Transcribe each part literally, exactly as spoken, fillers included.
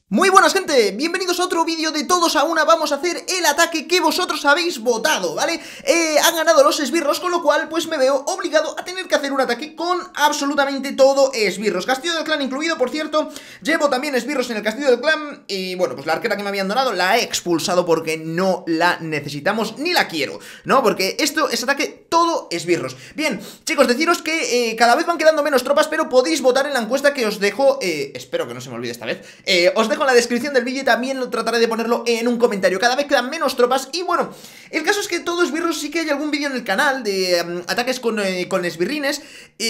Muy buenas, gente, bienvenidos a otro vídeo de Todos a Una. Vamos a hacer el ataque que vosotros habéis votado, ¿vale? Eh, han ganado los esbirros, con lo cual pues me veo obligado a tener que hacer un ataque con absolutamente todo esbirros. Castillo del clan incluido, por cierto. Llevo también esbirros en el castillo del clan. Y bueno, pues la arquera que me habían donado la he expulsado porque no la necesitamos ni la quiero, ¿no? Porque esto es ataque todo esbirros. Bien, chicos, deciros que eh, cada vez van quedando menos tropas, pero podéis votar en la encuesta que os dejo, eh, espero que no se me olvide esta vez, eh, os dejo en la descripción del vídeo y también lo trataré de ponerlo en un comentario. Cada vez quedan menos tropas y bueno, el caso es que todo esbirros, sí que hay algún vídeo en el canal de um, ataques con, eh, con esbirrines.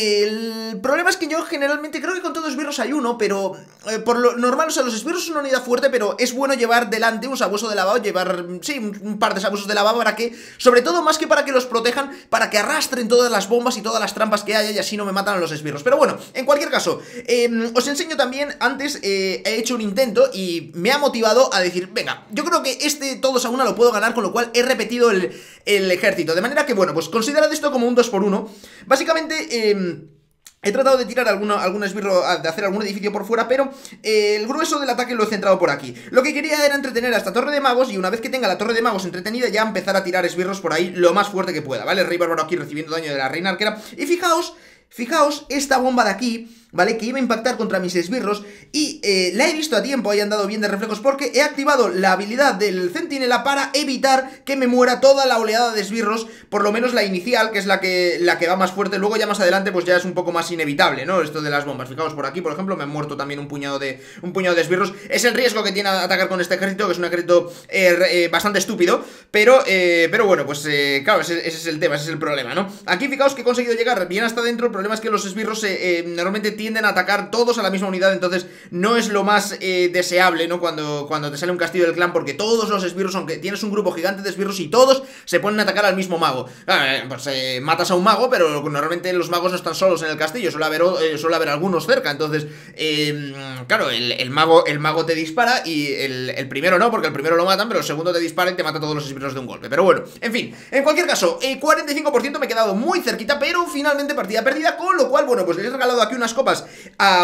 El problema es que yo generalmente creo que con todos esbirros hay uno, pero eh, por lo normal, o sea, los esbirros son una unidad fuerte, pero es bueno llevar delante un sabueso de lavado, llevar, sí, un, un par de sabuesos de lavado para que, sobre todo más que para que los protejan, para que arrastren todas las bombas y todas las trampas que haya y así no me matan a los esbirros. Pero bueno, en cualquier caso, eh, os enseño también, antes eh, he hecho un intento y me ha motivado a decir, venga, yo creo que este todos a una lo puedo ganar, con lo cual he repetido el, el ejército, de manera que, bueno, pues considerad esto como un dos por uno. Básicamente, eh... he tratado de tirar alguno, algún esbirro, de hacer algún edificio por fuera, pero eh, el grueso del ataque lo he centrado por aquí. Lo que quería era entretener a esta torre de magos y una vez que tenga la torre de magos entretenida ya empezar a tirar esbirros por ahí lo más fuerte que pueda, ¿vale? El rey bárbaro aquí recibiendo daño de la reina arquera. Y fijaos, fijaos esta bomba de aquí, ¿vale? Que iba a impactar contra mis esbirros y eh, la he visto a tiempo, ahí han dado bien de reflejos porque he activado la habilidad del centinela para evitar que me muera toda la oleada de esbirros, por lo menos la inicial, que es la que, la que va más fuerte. Luego ya más adelante pues ya es un poco más inevitable, ¿no? Esto de las bombas. Fijaos por aquí, por ejemplo, me han muerto también un puñado de un puñado de esbirros. Es el riesgo que tiene atacar con este ejército, que es un ejército eh, eh, bastante estúpido, pero, eh, pero bueno, pues eh, claro, ese, ese es el tema, ese es el problema, ¿no? Aquí fijaos que he conseguido llegar bien hasta dentro. El problema es que los esbirros eh, eh, normalmente tienden a atacar todos a la misma unidad, entonces no es lo más eh, deseable, ¿no? Cuando, cuando te sale un castillo del clan, porque todos los esbirros, aunque tienes un grupo gigante de esbirros y todos se ponen a atacar al mismo mago, eh, pues eh, matas a un mago, pero normalmente los magos no están solos en el castillo, suele haber, eh, suele haber algunos cerca, entonces eh, claro, el, el, mago, el mago te dispara y el, el primero no, porque el primero lo matan, pero el segundo te dispara y te mata a todos los esbirros de un golpe. Pero bueno, en fin, en cualquier caso, eh, cuarenta y cinco por ciento me he quedado muy cerquita, pero finalmente partida perdida, con lo cual, bueno, pues le he regalado aquí unas copas a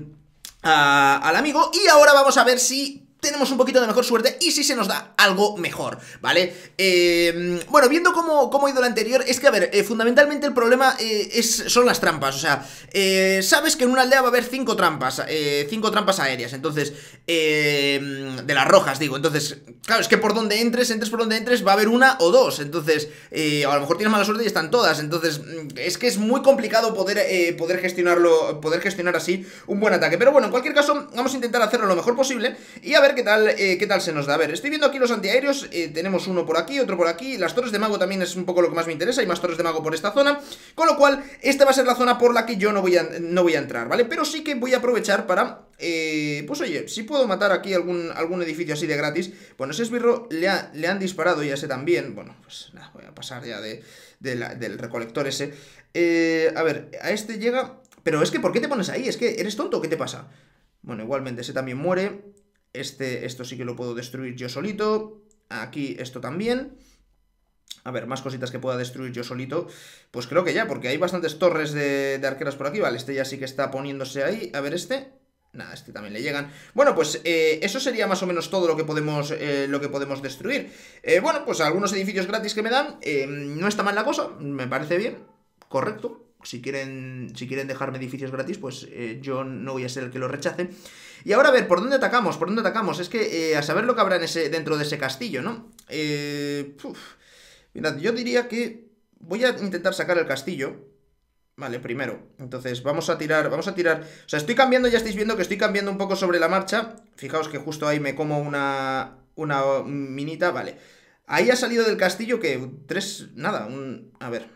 A, al amigo y ahora vamos a ver si tenemos un poquito de mejor suerte y si se nos da algo mejor, ¿vale? Eh, bueno, viendo cómo, cómo ha ido la anterior, es que, a ver, eh, fundamentalmente el problema eh, es, son las trampas, o sea, eh, sabes que en una aldea va a haber cinco trampas, eh, cinco trampas aéreas, entonces, eh, de las rojas, digo, entonces, claro, es que por donde entres, entres por donde entres, va a haber una o dos, entonces, eh, a lo mejor tienes mala suerte y están todas, entonces, es que es muy complicado poder, eh, poder gestionarlo, poder gestionar así un buen ataque, pero bueno, en cualquier caso, vamos a intentar hacerlo lo mejor posible y a ver qué tal, eh, qué tal se nos da. A ver, estoy viendo aquí los antiaéreos, eh, tenemos uno por aquí, otro por aquí, las torres de mago también es un poco lo que más me interesa, hay más torres de mago por esta zona, con lo cual, esta va a ser la zona por la que yo no voy a, no voy a entrar, ¿vale? Pero sí que voy a aprovechar para, eh, pues oye, si puedo matar aquí algún, algún edificio así de gratis. Bueno, ese esbirro le, ha, le han disparado, ya sé también, bueno, pues nada, voy a pasar ya de, de la, del recolector ese. Eh, a ver, a este llega, pero es que, ¿por qué te pones ahí? Es que, ¿eres tonto o qué te pasa? Bueno, igualmente, ese también muere. Este, esto sí que lo puedo destruir yo solito. Aquí esto también. A ver, más cositas que pueda destruir yo solito. Pues creo que ya, porque hay bastantes torres de, de arqueras por aquí. Vale, este ya sí que está poniéndose ahí. A ver, este... Nada, este también le llegan. Bueno, pues eh, eso sería más o menos todo lo que podemos, eh, lo que podemos destruir. eh, Bueno, pues algunos edificios gratis que me dan, eh, no está mal la cosa, me parece bien. Correcto. Si quieren, si quieren dejarme edificios gratis, pues eh, yo no voy a ser el que lo rechace. Y ahora a ver, ¿por dónde atacamos? ¿Por dónde atacamos? Es que eh, a saber lo que habrá en ese, dentro de ese castillo, ¿no? Eh, uf. Mirad, yo diría que voy a intentar sacar el castillo. Vale, primero. Entonces vamos a tirar, vamos a tirar... O sea, estoy cambiando, ya estáis viendo que estoy cambiando un poco sobre la marcha. Fijaos que justo ahí me como una, una minita, vale. Ahí ha salido del castillo que tres... Nada, un... A ver...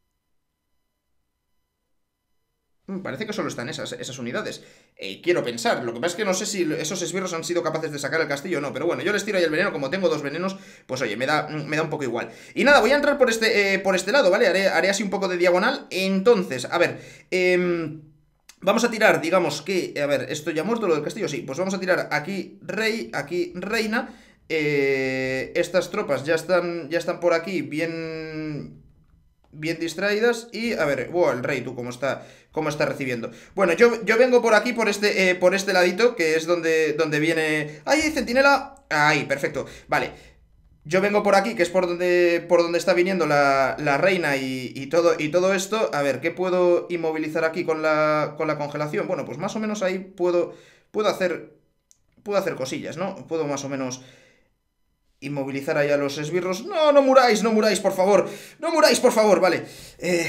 Parece que solo están esas, esas unidades. Eh, quiero pensar. Lo que pasa es que no sé si esos esbirros han sido capaces de sacar el castillo o no. Pero bueno, yo les tiro ahí el veneno. Como tengo dos venenos, pues oye, me da, me da un poco igual. Y nada, voy a entrar por este, eh, por este lado, ¿vale? Haré, haré así un poco de diagonal. Entonces, a ver... Eh, vamos a tirar, digamos que... A ver, ¿esto ya ha muerto lo del castillo? Sí, pues vamos a tirar aquí rey, aquí reina. Eh, estas tropas ya están, ya están por aquí bien... bien distraídas. Y, a ver, wow, el rey, tú, cómo está, cómo está recibiendo. Bueno, yo, yo vengo por aquí, por este, eh, por este ladito, que es donde, donde viene... ¡Ay, centinela! Ahí, perfecto, vale. Yo vengo por aquí, que es por donde, por donde está viniendo la, la reina y, y, todo, y todo esto. A ver, ¿qué puedo inmovilizar aquí con la, con la congelación? Bueno, pues más o menos ahí puedo, puedo hacer, puedo hacer cosillas, ¿no? Puedo más o menos inmovilizar ahí a los esbirros. No, no muráis, no muráis, por favor. No muráis, por favor, vale. Eh...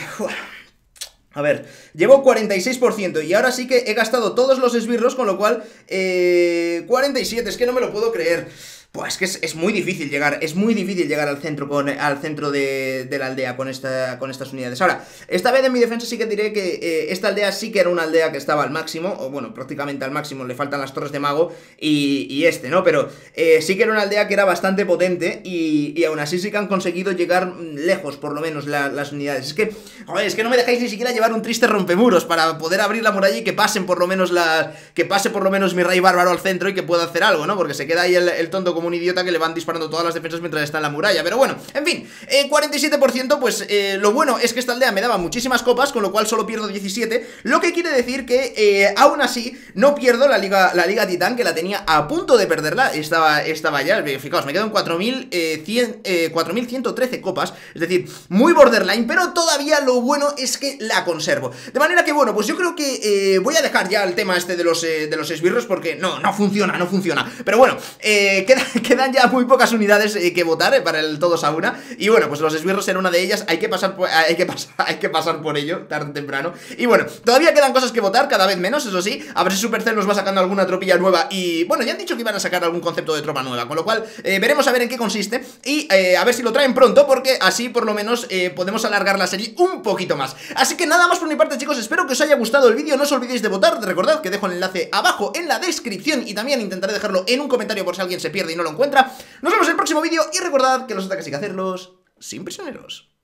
A ver, llevo cuarenta y seis por ciento y ahora sí que he gastado todos los esbirros, con lo cual, eh, cuarenta y siete, es que no me lo puedo creer. Pues es que es, es muy difícil llegar, es muy difícil llegar al centro con al centro de, de la aldea con, esta, con estas unidades. Ahora, esta vez en mi defensa sí que diré que eh, esta aldea sí que era una aldea que estaba al máximo, o bueno, prácticamente al máximo, le faltan las torres de mago y, y este, ¿no? Pero eh, sí que era una aldea que era bastante potente y, y aún así sí que han conseguido llegar lejos, por lo menos, la, las unidades. Es que, joder, es que no me dejáis ni siquiera llevar un triste rompemuros para poder abrir la muralla y que pasen por lo menos la, que pase por lo menos mi rey bárbaro al centro y que pueda hacer algo, ¿no? Porque se queda ahí el, el tonto como un idiota que le van disparando todas las defensas mientras está en la muralla. Pero bueno, en fin, eh, cuarenta y siete por ciento, pues eh, lo bueno es que esta aldea me daba muchísimas copas, con lo cual solo pierdo diecisiete, lo que quiere decir que eh, aún así no pierdo la liga, la liga titán, que la tenía a punto de perderla. Estaba, estaba ya, fijaos, me quedan cuatro mil ciento trece copas, es decir, muy borderline, pero todavía lo bueno es que la conservo. De manera que bueno, pues yo creo que eh, voy a dejar ya el tema este de los, eh, de los esbirros, porque no, no funciona, no funciona. Pero bueno, eh, queda, quedan ya muy pocas unidades eh, que votar eh, para el todos a una. Y bueno, pues los esbirros eran una de ellas. Hay que pasar por, hay que pasar, hay que pasar por ello, tarde o temprano. Y bueno, todavía quedan cosas que votar, cada vez menos, eso sí. A ver si Supercell nos va sacando alguna tropilla nueva. Y bueno, ya han dicho que iban a sacar algún concepto de tropa nueva, con lo cual eh, veremos a ver en qué consiste. Y eh, a ver si lo traen pronto, porque así por lo menos eh, podemos alargar la serie un poquito más. Así que nada más por mi parte, chicos. Espero que os haya gustado el vídeo. No os olvidéis de votar. Recordad que dejo el enlace abajo en la descripción y también intentaré dejarlo en un comentario por si alguien se pierde y no lo encuentra. Nos vemos en el próximo vídeo y recordad que los ataques hay que hacerlos sin prisioneros.